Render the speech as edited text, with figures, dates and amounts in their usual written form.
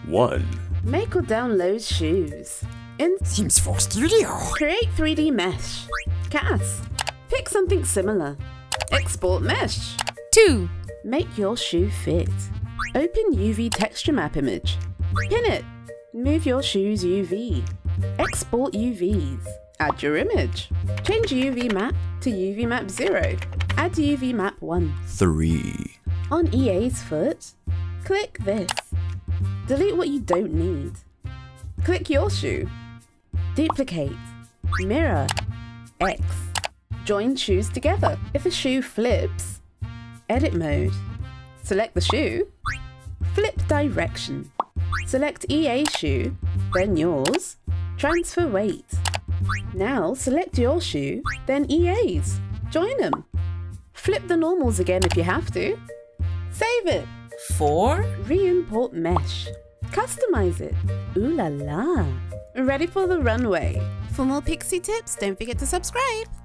1. Make or download shoes. In Sims 4 Studio. Create 3D mesh. CAS. Pick something similar. Export mesh. 2. Make your shoe fit. Open UV texture map image. Pin it. Move your shoe's UV. Export UVs. Add your image. Change UV map to UV map 0. Add UV map 1. 3. On EA's foot, click this. Delete what you don't need. Click your shoe. Duplicate. Mirror. X. Join shoes together. If a shoe flips, edit mode. Select the shoe. Flip direction. Select EA shoe, then yours. Transfer weight. Now select your shoe, then EA's. Join them. Flip the normals again if you have to. Save it. 4. Re-import mesh. Customize it. Ooh la la. Ready for the runway. For more Pixie tips, don't forget to subscribe.